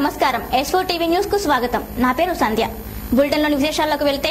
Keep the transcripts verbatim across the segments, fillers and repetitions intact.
నమస్కారం S four TV news కు స్వాగతం. నా పేరు సంధ్య. బులెటిన్ లోని విశేషాలకు వెళ్తే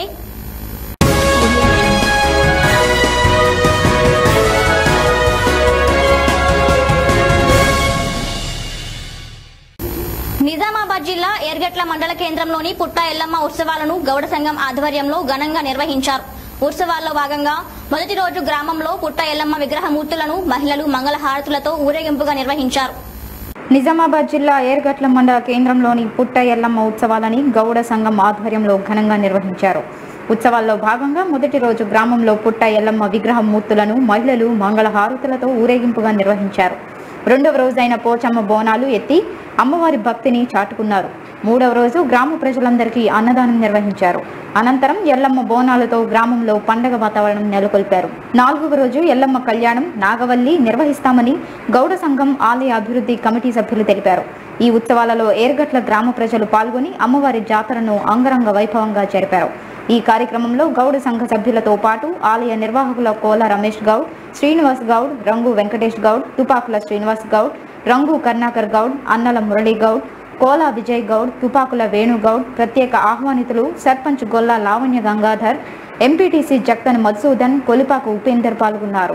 నిజామాబాద్ జిల్లా ఎర్గట్ల మండల కేంద్రంలోని పుట్ట ఎల్లమ్మ ఉత్సవాలను గౌడ సంఘం ఆధ్వర్యంలో ఘనంగా నిర్వహించారు. ఉత్సవాల్లో భాగంగా మొదటి రోజు గ్రామంలో పుట్ట ఎల్లమ్మ విగ్రహమూర్తులను మహిళలు మంగళహారతులతో ఊరేగింపుగా నిర్వహించారు. నిజామాబాద్ జిల్లా ఏర్గట్ల మండల కేంద్రంలోని పుట్ట ఎల్లమ్మ ఉత్సవాలని గౌడ సంఘం ఆధ్వర్యంలో ఘనంగా నిర్వహించారు. ఉత్సవాల్లో భాగంగా మొదటి రోజు గ్రామంలో పుట్ట ఎల్లమ్మ విగ్రహమూర్తులను మహిళలు మంగళహారతులతో ఊరేగింపుగా నిర్వహించారు. రెండవ రోజైన పోచమ్మ బోనాలు ఎత్తి అమ్మవారి భక్తిని చాటుకున్నారు. మూడవ రోజు గ్రామ ప్రజలందరికీ అన్నదానం నిర్వహించారు. అనంతరం ఎల్లమ్మ బోనాలతో గ్రామంలో పండగ వాతావరణం నెలకొల్పారు. నాలుగవ రోజు ఎల్లమ్మ కళ్యాణం నాగవల్లి నిర్వహిస్తామని గౌడ సంఘం ఆలయ అభివృద్ధి కమిటీ సభ్యులు తెలిపారు. ఈ ఉత్సవాలలో ఏర్గట్ల గ్రామ ప్రజలు పాల్గొని అమ్మవారి జాతరను అంగరంగ వైభవంగా జరిపారు. ఈ కార్యక్రమంలో గౌడ సంఘ సభ్యులతో పాటు ఆలయ నిర్వాహకుల కోల రమేష్ గౌడ్, శ్రీనివాస్ గౌడ్, రంగు వెంకటేష్ గౌడ్, తుపాకుల శ్రీనివాస్ గౌడ్, రంగు కర్ణాకర్ గౌడ్, అన్నల మురళీ గౌడ్, కోలా విజయ్ గౌడ్, తుపాకుల వేణుగౌడ్, ప్రత్యేక ఆహ్వానితులు సర్పంచ్ గొల్లా లావణ్య గంగాధర్, ఎంపీటీసీ జక్తన్ మధుసూదన్, కొలిపాకు ఉపేందర్ పాల్గొన్నారు.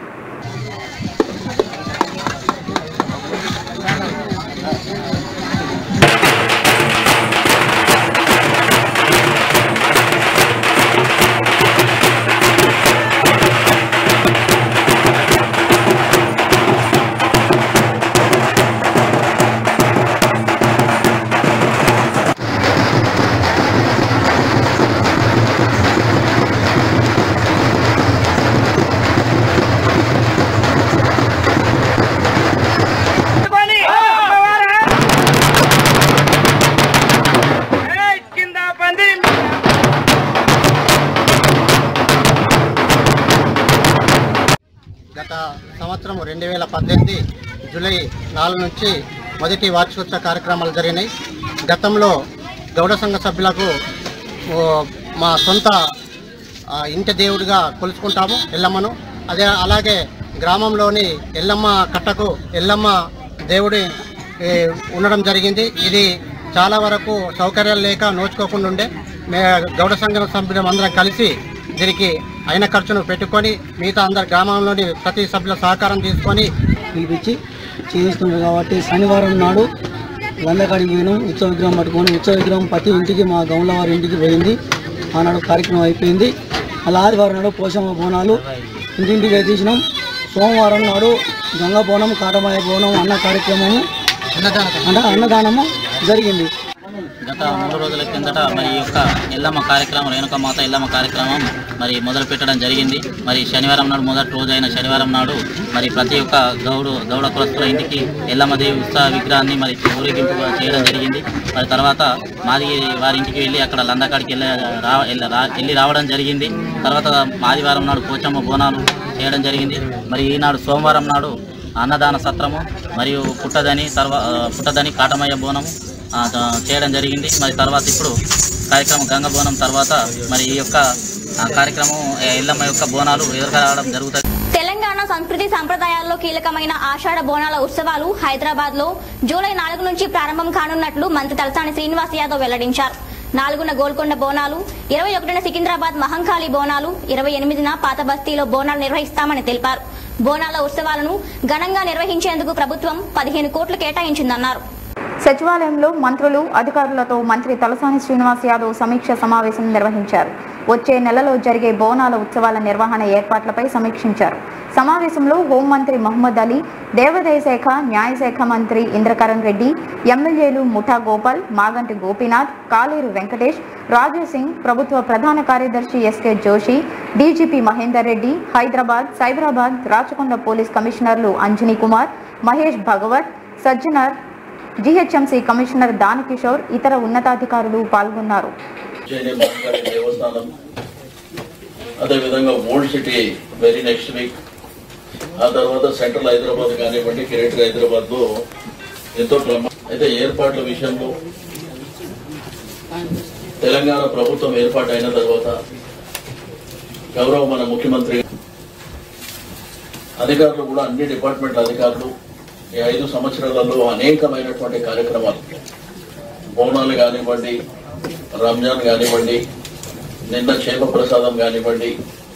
గత సంవత్సరం రెండు వేల పద్దెనిమిది జూలై నాలుగు నుంచి మొదటి వార్షికోత్సవ కార్యక్రమాలు జరిగినాయి. గతంలో గౌడ సంఘ సభ్యులకు మా సొంత ఇంటి దేవుడిగా కొలుచుకుంటాము ఎల్లమ్మను. అదే అలాగే గ్రామంలోని ఎల్లమ్మ కట్టకు ఎల్లమ్మ దేవుడి ఉండడం జరిగింది. ఇది చాలా వరకు సౌకర్యాలు లేక నోచుకోకుండా ఉండే మే గౌడ సంఘ సభ్యులం అందరం కలిసి దీనికి అయిన ఖర్చును పెట్టుకొని మిగతా అందరు గ్రామంలోని ప్రతి సభ్యుల సహకారం తీసుకొని పిలిపించి చేయిస్తున్నారు. కాబట్టి శనివారం నాడు లందకాడికి పోయినాం. ఉత్సవ విగ్రహం పట్టుకొని ఉత్సవ విగ్రహం ప్రతి ఇంటికి మా గౌండ్ల వారి ఇంటికి పోయింది. ఆనాడు కార్యక్రమం అయిపోయింది. అలా ఆదివారం నాడు పోషమ్మ బోనాలు ఇంటింటికి తీసినాం. సోమవారం నాడు గంగా బోనం, కాటమాయ బోనం అన్న కార్యక్రమము అంటే అన్నదానము జరిగింది. గత మూడు రోజుల కిందట మరి ఈ యొక్క ఎల్లమ్మ కార్యక్రమం రేణుక మాత ఎల్లమ్మ కార్యక్రమం మరి మొదలు పెట్టడం జరిగింది. మరి శనివారం నాడు మొదటి రోజు అయిన శనివారం నాడు మరి ప్రతి ఒక్క గౌడు గౌడ కులస్తుల ఇంటికి ఎల్లమ్మదేవి ఉత్సవ విగ్రహాన్ని మరి ఊరేగింపు చేయడం జరిగింది. మరి తర్వాత మాది వారి ఇంటికి వెళ్ళి అక్కడ లందకాడికి వెళ్ళి రా వెళ్ళి రావడం జరిగింది. తర్వాత ఆదివారం నాడు పోచమ్మ బోనాలు చేయడం జరిగింది. మరి ఈనాడు సోమవారం నాడు అన్నదాన సత్రము మరియు పుట్టదని తర్వా పుట్టదని కాటమయ్య బోనము చేయడం జరిగింది. మరి తర్వాత ఇప్పుడు కార్యక్రమం గంగ బోనం తర్వాత మరి ఈ యొక్క కార్యక్రమం ఎల్లమ్మ యొక్క బోనాలు ఎదురురావడం జరుగుతుంది. తెలంగాణ సంస్కృతి సంప్రదాయాల్లో కీలకమైన ఆషాఢ బోనాల ఉత్సవాలు హైదరాబాద్ లో జూలై నాలుగు నుంచి ప్రారంభం కానున్నట్లు మంత్రి తలసాని శ్రీనివాస్ యాదవ్ వెల్లడించారు. నాలుగున గోల్కొండ బోనాలు, ఇరవై ఒకటిన సికింద్రాబాద్ మహంకాళి బోనాలు, ఇరవై ఎనిమిదిన పాత బస్తీలో బోనాలు నిర్వహిస్తామని తెలిపారు. బోనాల ఉత్సవాలను ఘనంగా నిర్వహించేందుకు ప్రభుత్వం పదిహేను కోట్లు కేటాయించిందన్నారు. సచివాలయంలో మంత్రులు అధికారులతో మంత్రి తలసాని శ్రీనివాస్ యాదవ్ సమీక్ష సమావేశం నిర్వహించారు. వచ్చే నెలలో జరిగే బోనాల ఉత్సవాల నిర్వహణ ఏర్పాట్లపై సమీక్షించారు. సమావేశంలో హోంమంత్రి మహమ్మద్ అలీ, దేవాదాయ శాఖ, న్యాయశాఖ మంత్రి ఇంద్రకరణ్ రెడ్డి, ఎమ్మెల్యేలు ముఠా గోపాల్, మాగంటి గోపీనాథ్, కాలేరు వెంకటేష్, రాజు సింగ్, ప్రభుత్వ ప్రధాన కార్యదర్శి SK Joshi, DGP Mahender Reddy, Hyderabad, Cyberabad, Rachakonda police కమిషనర్లు అంజనీ కుమార్, మహేష్ భగవత్, సజ్జనర్, జీహెచ్ఎంసీ కమిషనర్ దానకిషోర్, ఇతర ఉన్నతాధికారులు పాల్గొన్నారు. అదేవిధంగా old city very next week, ఆ తర్వాత సెంట్రల్ హైదరాబాద్ కానివ్వండి, గ్రేటర్ హైదరాబాద్ లో ఎంతో అయితే ఏర్పాట్ల విషయంలో తెలంగాణ ప్రభుత్వం ఏర్పాటు అయిన తర్వాత గౌరవ మన ముఖ్యమంత్రి అధికారులు కూడా అన్ని డిపార్ట్మెంట్ల అధికారులు ఈ ఐదు సంవత్సరాలలో అనేకమైనటువంటి కార్యక్రమాలు బోనాలు కానివ్వండి, రంజాన్ కానివ్వండి, నిన్న క్షేమ ప్రసాదం కానివ్వండి,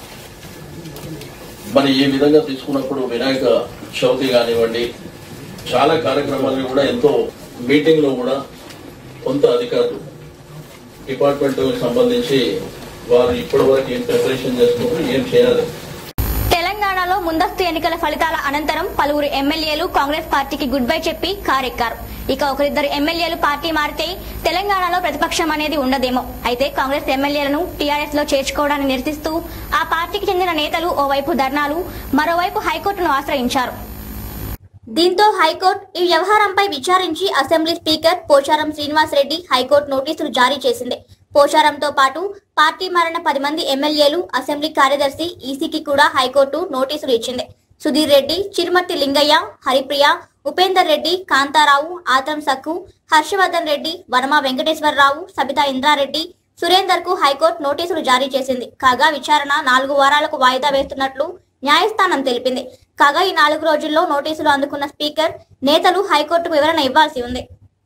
మరి ఈ విధంగా తీసుకున్నప్పుడు వినాయక చవితి కానివ్వండి, చాలా కార్యక్రమాలను కూడా ఎంతో మీటింగ్ లో కూడా కొంత అధికారులు డిపార్ట్మెంట్ సంబంధించి వారు ఇప్పటి వరకు ఏం ప్రిపరేషన్ చేసుకుంటూ ఏం చేయాలి. తెలంగాణలో ముందస్తు ఎన్నికల ఫలితాల అనంతరం పలువురు ఎమ్మెల్యేలు కాంగ్రెస్ పార్టీకి గుడ్ బై చెప్పి కారెక్కారు. ఇక ఒకరిద్దరు ఎమ్మెల్యేలు పార్టీ మారితే తెలంగాణలో ప్రతిపక్షం అనేది ఉండదేమో. అయితే కాంగ్రెస్ ఎమ్మెల్యేలను టీఆర్ఎస్ లో చేర్చుకోవడాన్ని నిరసిస్తూ ఆ పార్టీకి చెందిన నేతలు ఓవైపు ధర్నాలు, మరోవైపు హైకోర్టును ఆశ్రయించారు. దీంతో హైకోర్టు ఈ వ్యవహారంపై విచారించి assembly speaker Pocharam Srinivasareddy high court నోటీసులు జారీ చేసింది. పోచారంతో పాటు పార్టీ మారిన పది మంది ఎమ్మెల్యేలు, అసెంబ్లీ కార్యదర్శి, ఈసీకి కూడా హైకోర్టు నోటీసులు ఇచ్చింది. సుధీర్ రెడ్డి, చిరుమర్తి లింగయ్య, హరిప్రియ, ఉపేందర్ రెడ్డి, కాంతారావు, ఆత్రం సక్కు, హర్షవర్ధన్ రెడ్డి, వనమా వెంకటేశ్వరరావు, సబితా ఇంద్రారెడ్డి, సురేందర్ కు హైకోర్టు నోటీసులు జారీ చేసింది. కాగా విచారణ నాలుగు వారాలకు వాయిదా వేస్తున్నట్లు న్యాయస్థానం తెలిపింది. కాగా ఈ నాలుగు రోజుల్లో నోటీసులు అందుకున్న స్పీకర్, నేతలు హైకోర్టుకు వివరణ ఇవ్వాల్సి ఉంది.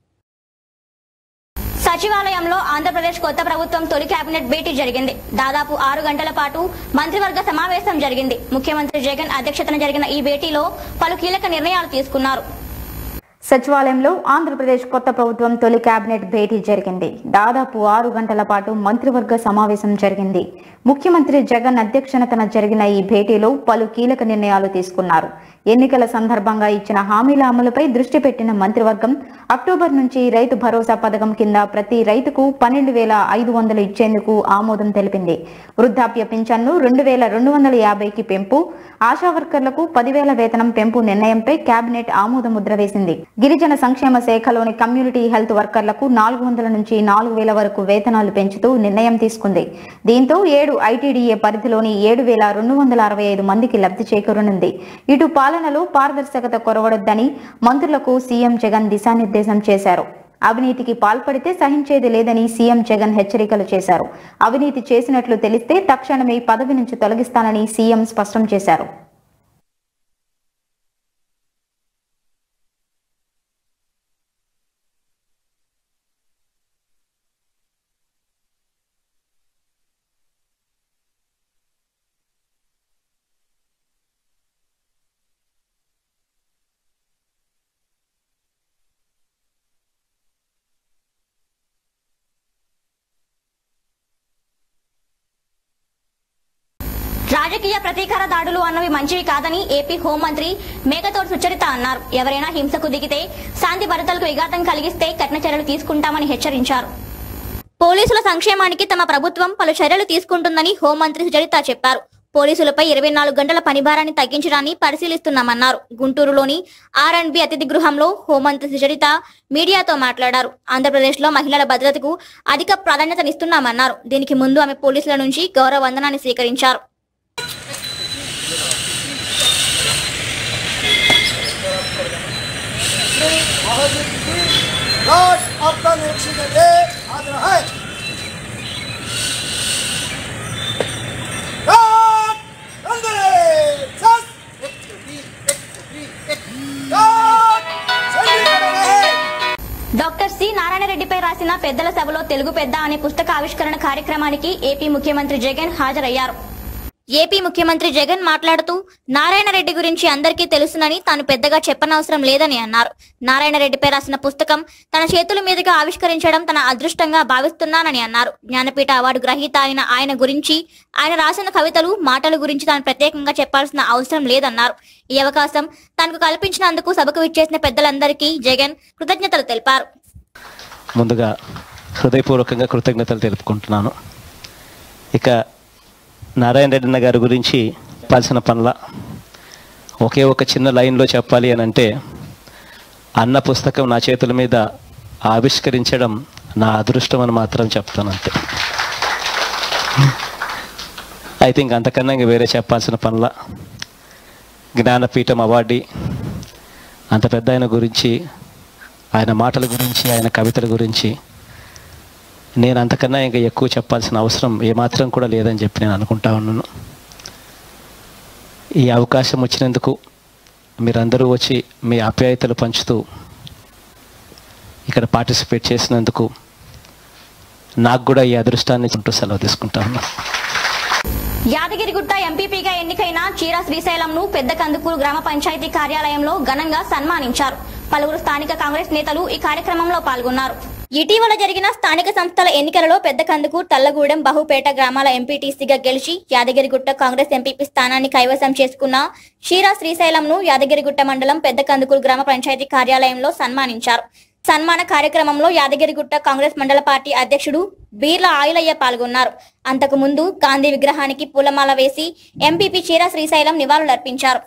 సచివాలయంలో ఆంధ్రప్రదేశ్ కొత్త ప్రభుత్వం తొలి కేబినెట్ భేటీ జరిగింది. దాదాపు ఆరు గంటల పాటు మంత్రివర్గ సమావేశం జరిగింది. ముఖ్యమంత్రి జగన్ అధ్యక్షతన జరిగిన ఈ భేటీలో పలు కీలక నిర్ణయాలు తీసుకున్నారు. సచివాలయంలో ఆంధ్రప్రదేశ్ కొత్త ప్రభుత్వం తొలి కేబినెట్ భేటీ జరిగింది. దాదాపు ఆరు గంటల పాటు మంత్రివర్గ సమావేశం జరిగింది. ముఖ్యమంత్రి జగన్ అధ్యక్షతన జరిగిన ఈ భేటీలో పలు కీలక నిర్ణయాలు తీసుకున్నారు. ఎన్నికల సందర్భంగా ఇచ్చిన హామీల అమలుపై దృష్టి పెట్టిన మంత్రివర్గం అక్టోబర్ నుంచి రైతు భరోసా పథకం కింద ప్రతి రైతుకు పన్నెండు వేల ఐదు వందలు ఇచ్చేందుకు ఆమోదం తెలిపింది. వృద్ధాప్య పింఛన్ను రెండు వేల రెండు వందల యాభైకి పెంపు, ఆశా వర్కర్లకు పదివేల వేతనం పెంపు నిర్ణయంపై కేబినెట్ ఆమోద ముద్ర వేసింది. గిరిజన సంక్షేమ శాఖలోని కమ్యూనిటీ హెల్త్ వర్కర్లకు నాలుగు వందల నుంచి నాలుగు వేల వరకు వేతనాలు పెంచుతూ నిర్ణయం తీసుకుంది. దీంతో ఏడు ఐటీడీఏ పరిధిలోని ఏడు వేల రెండు వందల అరవై ఐదు మందికి లబ్ధి చేకూరనుంది. ఇటు పాలనలో పారదర్శకత కొరవడొద్దని మంత్రులకు సీఎం జగన్ దిశానిర్దేశం చేశారు. అవినీతికి పాల్పడితే సహించేది లేదని సీఎం జగన్ హెచ్చరికలు చేశారు. అవినీతి చేసినట్లు తెలిస్తే తక్షణమే పదవి నుంచి తొలగిస్తానని సీఎం స్పష్టం చేశారు. రాజకీయ ప్రతీకార దాడులు అన్నవి మంచివి కాదని ఏపీ హోంమంత్రి మేకతోటి సుచరిత అన్నారు. ఎవరైనా హింసకు దిగితే, శాంతి భద్రతలకు విఘాతం కలిగిస్తే కఠిన చర్యలు తీసుకుంటామని హెచ్చరించారు. పోలీసుల సంక్షేమానికి తమ ప్రభుత్వం పలు చర్యలు తీసుకుంటుందని హోంమంత్రి సుచరిత చెప్పారు. పోలీసులపై ఇరవై నాలుగు గంటల పనిభారాన్ని తగ్గించడాన్ని పరిశీలిస్తున్నామన్నారు. గుంటూరులోని ఆర్ అండ్ బి అతిథి గృహంలో హోంమంత్రి సుచరిత మీడియాతో మాట్లాడారు. ఆంధ్రప్రదేశ్ లో మహిళల భద్రతకు అధిక ప్రాధాన్యతనిస్తున్నామన్నారు. దీనికి ముందు ఆమె పోలీసుల నుంచి గౌరవ వందనాన్ని స్వీకరించారు. డాక్టర్ సి నారాయణరెడ్డిపై రాసిన పెద్దల సభలో తెలుగు పెద్ద అనే పుస్తక ఆవిష్కరణ కార్యక్రమానికి ఏపీ ముఖ్యమంత్రి జగన్ హాజరయ్యారు. ఏపీ ముఖ్యమంత్రి జగన్ మాట్లాడుతూ నారాయణరెడ్డి గురించి అందరికీ తెలుసునని తాను పెద్దగా చెప్పనవసరం లేదని అన్నారు. నారాయణరెడ్డిపై రాసిన పుస్తకం తన చేతుల మీదుగా ఆవిష్కరించడం తన అదృష్టంగా భావిస్తున్నానని అన్నారు. జ్ఞానపీఠ అవార్డు గ్రహీత అయిన ఆయన గురించి, ఆయన రాసిన కవితలు, మాటల గురించి తాను ప్రత్యేకంగా చెప్పాల్సిన అవసరం లేదన్నారు. ఈ అవకాశం తనకు కల్పించినందుకు సభకు విచ్చేసిన పెద్దలందరికీ జగన్ కృతజ్ఞతలు తెలిపారు. ముందుగా హృదయపూర్వకంగా కృతజ్ఞతలు తెలుపుకుంటున్నాను. ఇక నారాయణ రెడ్డి గారి గురించి చెప్పాల్సిన పనుల ఒకే ఒక చిన్న లైన్లో చెప్పాలి అని అంటే, అన్న పుస్తకం నా చేతుల మీద ఆవిష్కరించడం నా అదృష్టం అని మాత్రం చెప్తాను అంతే. ఐ థింక్ అంతకన్నా ఇంక వేరే చెప్పాల్సిన పనుల జ్ఞానపీఠం అవార్డు, అంత పెద్ద ఆయన గురించి, ఆయన మాటల గురించి, ఆయన కవితల గురించి నేను అంతకన్నా ఇంకా ఎక్కువ చెప్పాల్సిన అవసరం ఏమాత్రం కూడా లేదని చెప్పి నేను అనుకుంటా ఉన్నాను. ఈ అవకాశం వచ్చినందుకు మీరందరూ వచ్చి మీ ఆప్యాయతలు పంచుతూ ఇక్కడ పార్టిసిపేట్ చేసినందుకు నాకు కూడా ఈ అదృష్టాన్ని చుట్టూ సెలవు తీసుకుంటాను. యాదగిరిగుట్ట ఎంపీపీగా ఎన్నికైన చీర శ్రీశైలంను పెద్ద కందుకూరు గ్రామ పంచాయతీ కార్యాలయంలో ఘనంగా సన్మానించారు. పలువురు స్థానిక కాంగ్రెస్ నేతలు ఈ కార్యక్రమంలో పాల్గొన్నారు. ఇటీవల జరిగిన స్థానిక సంస్థల ఎన్నికలలో పెద్ద కందుకూరు, తల్లగూడెం, బహుపేట గ్రామాల ఎంపీటీసీగా గెలిచి యాదగిరిగుట్ట కాంగ్రెస్ ఎంపీపీ స్థానాన్ని కైవసం చేసుకున్న చీర శ్రీశైలంను యాదగిరిగుట్ట మండలం పెద్ద కందుకూరు గ్రామ పంచాయతీ కార్యాలయంలో సన్మానించారు. సన్మాన కార్యక్రమంలో యాదగిరిగుట్ట కాంగ్రెస్ మండల పార్టీ అధ్యక్షుడు బీర్ల ఆయిలయ్య పాల్గొన్నారు. అంతకు ముందు గాంధీ విగ్రహానికి పూలమాల వేసి ఎంపీపీ చీర శ్రీశైలం నివాళులర్పించారు.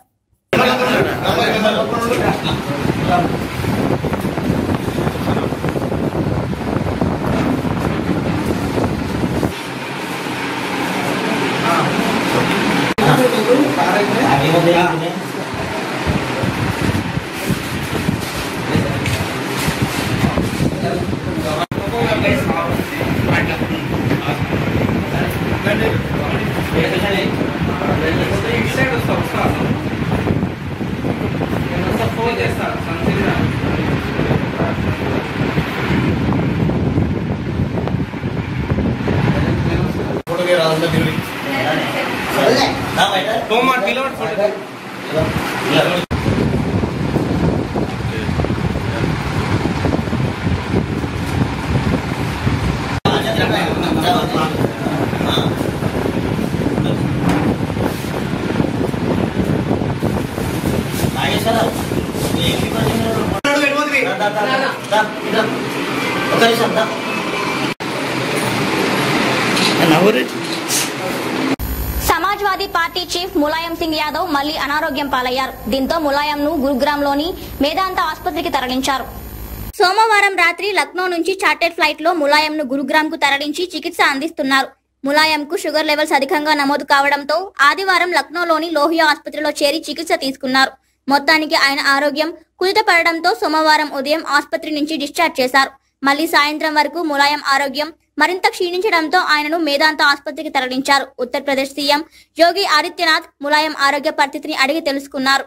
సమాజ్వాదీ పార్టీ చీఫ్ ములాయం సింగ్ యాదవ్ మళ్లీ అనారోగ్యం పాలయ్యారు. దీంతో ములాయం ను గురుగ్రామ్లోని మేదాంత ఆసుపత్రికి తరలించారు. సోమవారం రాత్రి లక్నో నుంచి చార్టెడ్ ఫ్లైట్ లో ములాయం ను గురుగ్రామ్ కు తరలించి చికిత్స అందిస్తున్నారు. ములాయం కు షుగర్ లెవెల్స్ అధికంగా నమోదు కావడంతో ఆదివారం లక్నోలోని లోహియా ఆసుపత్రిలో చేరి చికిత్స తీసుకున్నారు. మొత్తానికి ఆయన ఆరోగ్యం కుదుటపడడంతో సోమవారం ఉదయం ఆసుపత్రి నుంచి డిశ్చార్జ్ చేశారు. మళ్లీ సాయంత్రం వరకు ములాయం ఆరోగ్యం మరింత క్షీణించడంతో ఆయనను మేదాంత ఆసుపత్రికి తరలించారు. ఉత్తరప్రదేశ్ సీఎం యోగి ఆదిత్యనాథ్ ములాయం ఆరోగ్య పరిస్థితిని అడిగి తెలుసుకున్నారు.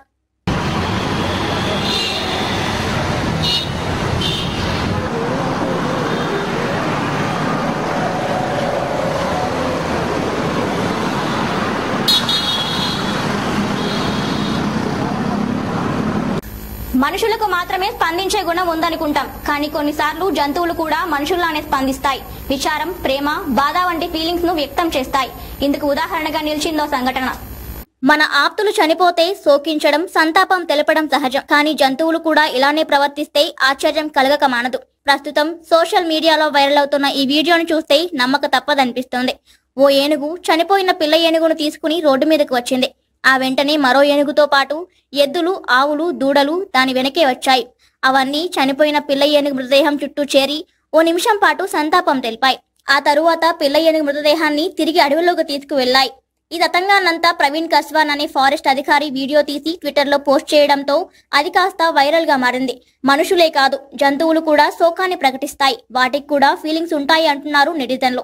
మనుషులకు మాత్రమే స్పందించే గుణం ఉందనుకుంటాం, కానీ కొన్నిసార్లు జంతువులు కూడా మనుషుల్లానే స్పందిస్తాయి. విచారం, ప్రేమ, బాధ వంటి ఫీలింగ్స్ ను వ్యక్తం చేస్తాయి. ఇందుకు ఉదాహరణగా నిలిచిందో సంఘటన. మన ఆప్తులు చనిపోతే శోకించడం, సంతాపం తెలపడం సహజం. కానీ జంతువులు కూడా ఇలానే ప్రవర్తిస్తే ఆశ్చర్యం కలగక మానదు. ప్రస్తుతం సోషల్ మీడియాలో వైరల్ అవుతున్న ఈ వీడియోను చూస్తే నమ్మక తప్పదనిపిస్తోంది. ఓ ఏనుగు చనిపోయిన పిల్ల ఏనుగును తీసుకుని రోడ్డు మీదకు వచ్చింది. ఆ వెంటనే మరో ఏనుగుతో పాటు ఎద్దులు, ఆవులు, దూడలు దాని వెనకే వచ్చాయి. అవన్నీ చనిపోయిన పిల్ల ఏనుగు మృతదేహం చుట్టూ చేరి ఓ నిమిషం పాటు సంతాపం తెలిపాయి. ఆ తరువాత పిల్ల ఏనుగు మృతదేహాన్ని తిరిగి అడవిలోకి తీసుకువెళ్లాయి. ఈ తతంగానంతా ప్రవీణ్ కస్వాన్ అనే ఫారెస్ట్ అధికారి వీడియో తీసి ట్విట్టర్ లో పోస్ట్ చేయడంతో అది కాస్త వైరల్ గా మారింది. మనుషులే కాదు, జంతువులు కూడా శోకాన్ని ప్రకటిస్తాయి. వాటికి కూడా ఫీలింగ్స్ ఉంటాయి అంటున్నారు నెటిజన్లు.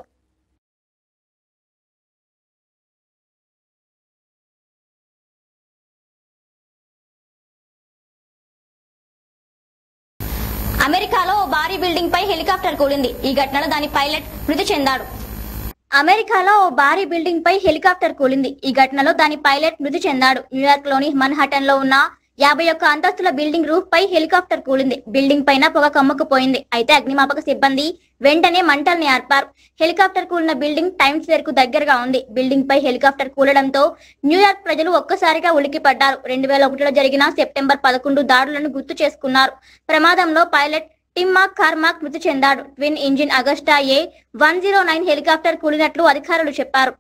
అమెరికాలో ఓ భారీ బిల్డింగ్ పై హెలికాప్టర్ కూలింది. ఈ ఘటనలో దాని పైలట్ మృతి చెందాడు. అమెరికాలో ఓ భారీ బిల్డింగ్ పై హెలికాప్టర్ కూలింది. ఈ ఘటనలో దాని పైలట్ మృతి చెందాడు. న్యూయార్క్ లోని మన్హాటన్ లో ఉన్న యాభై ఒక్క అంతస్తుల బిల్డింగ్ రూఫ్ పై హెలికాప్టర్ కూలింది. బిల్డింగ్ పైన పొగ కమ్ముకుపోయింది. అయితే అగ్నిమాపక సిబ్బంది వెంటనే మంటల్ని ఆర్పారు. హెలికాప్టర్ కూలిన బిల్డింగ్ టైమ్స్ స్క్వేర్ కు దగ్గరగా ఉంది. బిల్డింగ్ పై హెలికాప్టర్ కూలడంతో న్యూయార్క్ ప్రజలు ఒక్కసారిగా ఉలిక్కిపడ్డారు. రెండు వేల ఒకటిలో జరిగిన సెప్టెంబర్ పదకొండు దాడులను గుర్తు చేసుకున్నారు. ప్రమాదంలో పైలట్ టిమ్మాక్ కార్మాక్ మృతి చెందాడు. Twin engine Agusta A one zero nine helicopter కూలినట్లు అధికారులు చెప్పారు.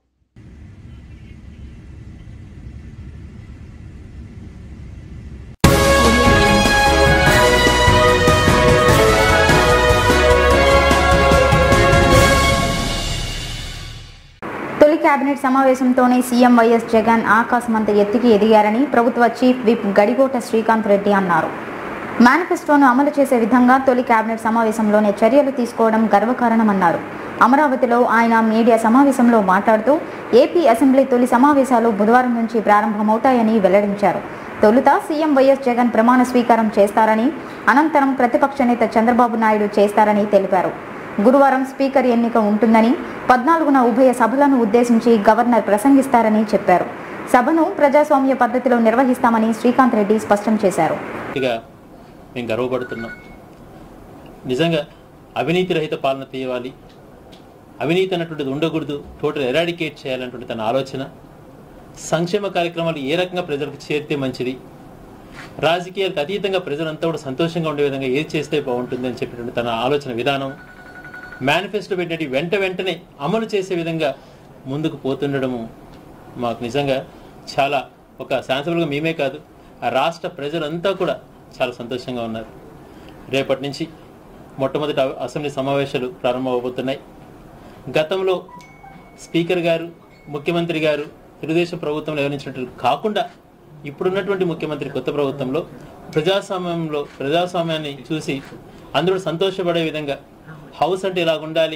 తొలి కేబినెట్ సమావేశంతోనే సీఎం వైఎస్ జగన్ ఆకాశమంత ఎత్తుకి ఎదిగారని ప్రభుత్వ చీఫ్ విప్ గడికోట శ్రీకాంత్ రెడ్డి అన్నారు. మేనిఫెస్టోను అమలు చేసే విధంగా తొలి కేబినెట్ సమావేశంలోనే చర్యలు తీసుకోవడం గర్వకారణమన్నారు. అమరావతిలో ఆయన మీడియా సమావేశంలో మాట్లాడుతూ ఏపీ అసెంబ్లీ తొలి సమావేశాలు బుధవారం నుంచి ప్రారంభమవుతాయని వెల్లడించారు. తొలుత సీఎం వైఎస్ జగన్ ప్రమాణ స్వీకారం చేస్తారని, అనంతరం ప్రతిపక్ష నేత చంద్రబాబు నాయుడు చేస్తారని తెలిపారు. గురువారం స్పీకర్ ఎన్నిక ఉంటుందని, పద్నాలుగున ఉభయ సభలను ఉద్దేశించి గవర్నర్ ప్రసంగిస్తారని చెప్పారు. సభను ప్రజాస్వామ్య పద్ధతిలో నిర్వహిస్తామని శ్రీకాంత్ రెడ్డి స్పష్టం చేశారు. మేము గర్వపడుతున్నాం. నిజంగా అవినీతి రహిత పాలన తీయాలి, అవినీతి అన్నటువంటిది ఉండకూడదు, టోటల్ ఎరాడికేట్ చేయాలన్నటువంటి తన ఆలోచన, సంక్షేమ కార్యక్రమాలు ఏ రకంగా ప్రజలకు చేరితే మంచిది, రాజకీయాలకు అతీతంగా ప్రజలంతా కూడా సంతోషంగా ఉండే విధంగా ఏది చేస్తే బాగుంటుంది అని చెప్పేటువంటి తన ఆలోచన విధానం, మేనిఫెస్టో పెట్టినట్టు వెంట వెంటనే అమలు చేసే విధంగా ముందుకు పోతుండడము మాకు నిజంగా చాలా ఒక శాసనసభ్యులుగా మేమే కాదు, ఆ రాష్ట్ర ప్రజలంతా కూడా చాలా సంతోషంగా ఉన్నారు. రేపటి నుంచి మొట్టమొదటి అసెంబ్లీ సమావేశాలు ప్రారంభమవబోతున్నాయి. గతంలో స్పీకర్ గారు, ముఖ్యమంత్రి గారు తెలుగుదేశం ప్రభుత్వంలో వివరించినట్టు కాకుండా ఇప్పుడున్నటువంటి ముఖ్యమంత్రి కొత్త ప్రభుత్వంలో ప్రజాస్వామ్యంలో ప్రజాస్వామ్యాన్ని చూసి అందరూ సంతోషపడే విధంగా హౌస్ అంటే ఇలా ఉండాలి.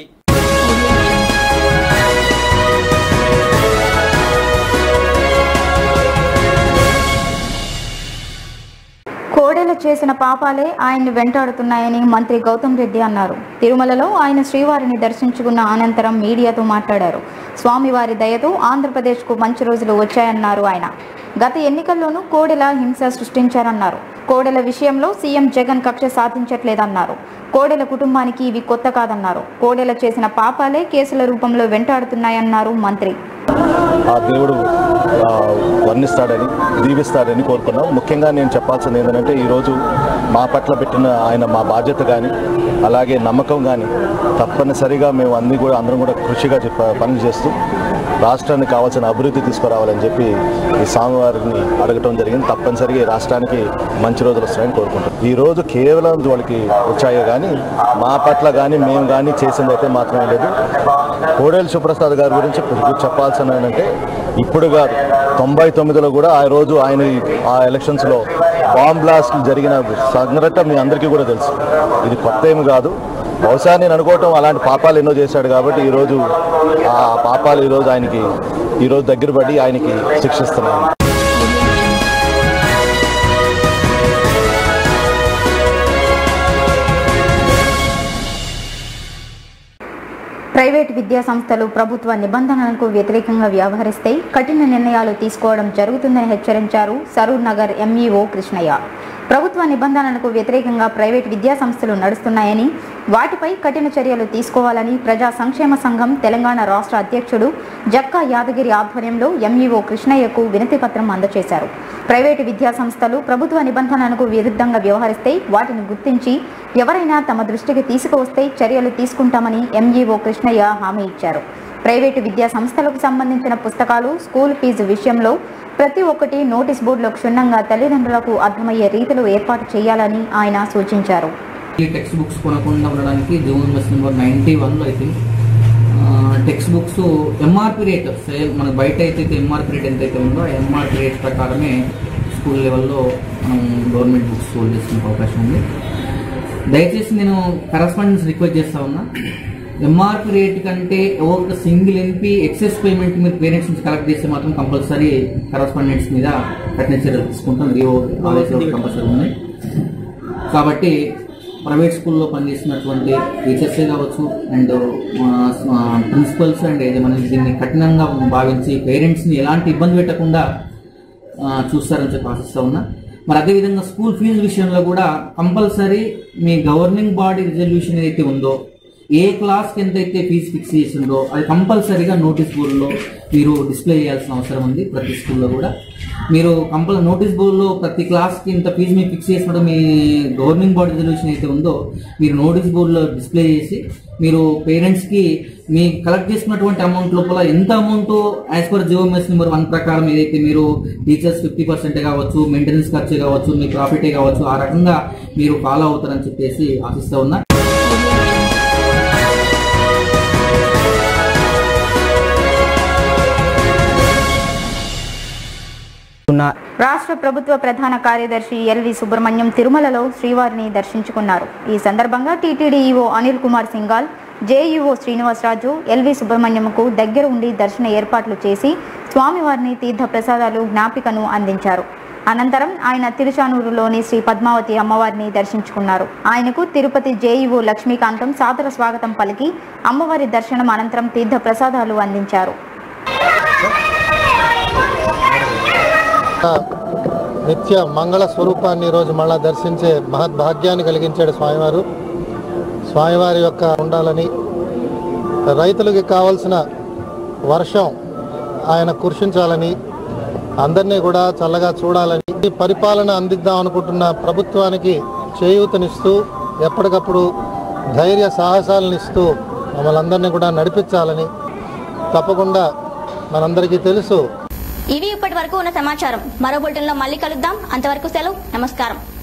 కోడెల చేసిన పాపాలే ఆయన్ని వెంటాడుతున్నాయని మంత్రి గౌతమ్ రెడ్డి అన్నారు. తిరుమలలో ఆయన శ్రీవారిని దర్శించుకున్న అనంతరం మీడియాతో మాట్లాడారు. స్వామివారి దయతో ఆంధ్రప్రదేశ్కు మంచి రోజులు వచ్చాయన్నారు ఆయన. గత ఎన్నికల్లోనూ కోడెల హింస సృష్టించారన్నారు. కోడెల విషయంలో సీఎం జగన్ కక్ష సాధించట్లేదన్నారు. కోడెల కుటుంబానికి ఇవి కొత్త కాదన్నారు. కోడెల చేసిన పాపాలే కేసుల రూపంలో వెంటాడుతున్నాయన్నారు మంత్రి. ఆ దేవుడు వర్ణిస్తాడని, దీవిస్తాడని కోరుకున్నాం. ముఖ్యంగా నేను చెప్పాల్సింది ఏంటంటే ఈరోజు మా పట్ల పెట్టిన ఆయన మా బాధ్యత కానీ అలాగే నమ్మకం కానీ తప్పనిసరిగా మేము అన్ని కూడా అందరం కూడా కృషిగా పనులు చేస్తూ రాష్ట్రానికి కావాల్సిన అభివృద్ధి తీసుకురావాలని చెప్పి ఈ స్వామివారిని అడగటం జరిగింది. తప్పనిసరిగా ఈ రాష్ట్రానికి మంచి రోజులు వస్తాయని కోరుకుంటాం. ఈరోజు కేవలం వాళ్ళకి వచ్చాయో కానీ మా పట్ల కానీ మేము కానీ చేసింది అయితే మాత్రమే లేదు. కోడేలు సుప్రసాద్ గారి గురించి చెప్పాల్సిన ఏంటంటే ఇప్పుడు కాదు, తొంభై తొమ్మిదిలో కూడా ఆ రోజు ఆయన ఆ ఎలక్షన్స్లో బాంబ్ బ్లాస్ట్లు జరిగిన సంఘటన మీ అందరికీ కూడా తెలుసు. ఇది కొత్త ఏమి కాదు. బహుశా నేను అనుకోవటం అలాంటి పాపాలు ఎన్నో చేశాడు కాబట్టి ఈరోజు ఆ పాపాలు ఈరోజు ఆయనకి ఈరోజు దగ్గర పడి ఆయనకి శిక్షిస్తున్నాను. ప్రైవేటు విద్యా సంస్థలు ప్రభుత్వ నిబంధనలకు వ్యతిరేకంగా వ్యవహరిస్తే కఠిన నిర్ణయాలు తీసుకోవడం జరుగుతుందని హెచ్చరించారు సరూర్ నగర్ ఎంఈఓ కృష్ణయ్య. ప్రభుత్వ నిబంధనలకు వ్యతిరేకంగా ప్రైవేటు విద్యా సంస్థలు నడుస్తున్నాయని, వాటిపై కఠిన చర్యలు తీసుకోవాలని ప్రజా సంక్షేమ సంఘం తెలంగాణ రాష్ట్ర అధ్యక్షుడు జక్కా యాదగిరి ఆధ్వర్యంలో ఎంఈఓ కృష్ణయ్యకు వినతి పత్రం అందజేశారు. ప్రైవేటు విద్యా సంస్థలు ప్రభుత్వ నిబంధనలకు విరుద్ధంగా వ్యవహరిస్తే వాటిని గుర్తించి ఎవరైనా తమ దృష్టికి తీసుకువస్తే చర్యలు తీసుకుంటామని ఎంఈఓ కృష్ణయ్య హామీ ఇచ్చారు. ప్రైవేటు విద్యా సంస్థలకు సంబంధించిన పుస్తకాలు, స్కూల్ ఫీజు విషయంలో ప్రతి ఒక్కటి నోటీస్ బోర్డులో క్షుణ్ణంగా తల్లిదండ్రులకు అర్థమయ్యే రీతిలో ఏర్పాటు చేయాలని ఆయన సూచించారు. టెక్స్ట్ బుక్స్ కొనకుండా ఉండడానికి జూన్ బస్ నెంబర్ నైన్టీ వన్లో అయితే టెక్స్ట్ బుక్స్ ఎంఆర్పి రేట్ మన బయట అయితే ఎంఆర్పి రేట్ ఎంతైతే ఉందో ఆ ఎంఆర్పి రేట్ ప్రకారమే స్కూల్ లెవెల్లో మనం గవర్నమెంట్ బుక్స్ హోల్డ్ చేసుకునే అవకాశం ఉంది. దయచేసి నేను కరస్పాండెన్స్ రిక్వెస్ట్ చేస్తా ఉన్నా, ఎంఆర్పి రేట్ కంటే ఒక సింగిల్ ఎంపీ ఎక్సెస్ పేమెంట్ మీరు పేరెంట్స్ నుంచి కలెక్ట్ చేస్తే మాత్రం కంపల్సరీ కరస్పాండెంట్స్ మీద కఠిన చర్యలు తీసుకుంటాం. రియో ఆదేశాలు కంపల్సరీ ఉన్నాయి. కాబట్టి ప్రైవేట్ స్కూల్లో పనిచేస్తున్నటువంటి టీచర్సే కావచ్చు అండ్ ప్రిన్సిపల్స్ అండ్ మనం దీన్ని కఠినంగా భావించి పేరెంట్స్ని ఎలాంటి ఇబ్బంది పెట్టకుండా చూస్తారని చెప్పి ఆశిస్తూ ఉన్నా. మరి అదేవిధంగా స్కూల్ ఫీజు విషయంలో కూడా కంపల్సరీ మీ గవర్నింగ్ బాడీ రిజల్యూషన్ ఏదైతే ఉందో, ఏ క్లాస్కి ఎంతైతే ఫీజు ఫిక్స్ చేసిందో అది కంపల్సరీగా నోటీస్ బోర్డులో మీరు డిస్ప్లే చేయాల్సిన అవసరం ఉంది. ప్రతి స్కూల్లో కూడా మీరు కంపల్ నోటీస్ బోర్డులో ప్రతి క్లాస్కి ఇంత ఫీజు మీరు ఫిక్స్ చేసినప్పుడు మీ గవర్నింగ్ బాడీ రిజల్యూషన్ అయితే ఉందో మీరు నోటీస్ బోర్డులో డిస్ప్లే చేసి మీరు పేరెంట్స్కి మీ కలెక్ట్ చేసుకున్నటువంటి అమౌంట్ లోపల ఎంత amount as per GOMS number one ప్రకారం ఏదైతే మీరు టీచర్స్ ఫిఫ్టీ పర్సెంటే కావచ్చు, మెయింటెనెన్స్ ఖర్చే కావచ్చు, మీ ప్రాఫిటే కావచ్చు, ఆ రకంగా మీరు ఫాలో అవుతారని చెప్పేసి ఆశిస్తూ ఉన్నా. రాష్ట్ర ప్రభుత్వ ప్రధాన కార్యదర్శి ఎల్వి సుబ్రహ్మణ్యం తిరుమలలో శ్రీవారిని దర్శించుకున్నారు. ఈ సందర్భంగా TTD EO Anil Kumar Singhal, JEO Srinivasaraju LV సుబ్రహ్మణ్యంకు దగ్గర ఉండి దర్శన ఏర్పాట్లు చేసి స్వామివారిని తీర్థ ప్రసాదాలు, జ్ఞాపికను అందించారు. అనంతరం ఆయన తిరుచానూరులోని శ్రీ పద్మావతి అమ్మవారిని దర్శించుకున్నారు. ఆయనకు తిరుపతి జేఈఓ లక్ష్మీకాంతం సాదర స్వాగతం పలికి అమ్మవారి దర్శనం అనంతరం తీర్థ ప్రసాదాలు అందించారు. నిత్య మంగళ స్వరూపాన్ని ఈరోజు మళ్ళా దర్శించే మహద్భాగ్యాన్ని కలిగించాడు స్వామివారు. స్వామివారి యొక్క ఉండాలని, రైతులకి కావలసిన వర్షం ఆయన కురిసించాలని, అందరినీ కూడా చల్లగా చూడాలని, పరిపాలన అందిద్దాం అనుకుంటున్న ప్రభుత్వానికి చేయూతనిస్తూ ఎప్పటికప్పుడు ధైర్య సాహసాలను ఇస్తూ మమ్మల్ని అందరినీ కూడా నడిపించాలని తప్పకుండా మనందరికీ తెలుసు. ఇవి ఇప్పటి వరకు ఉన్న సమాచారం. మరో బులెటిన్లో మళ్ళీ కలుద్దాం. అంతవరకు సెలవు. నమస్కారం.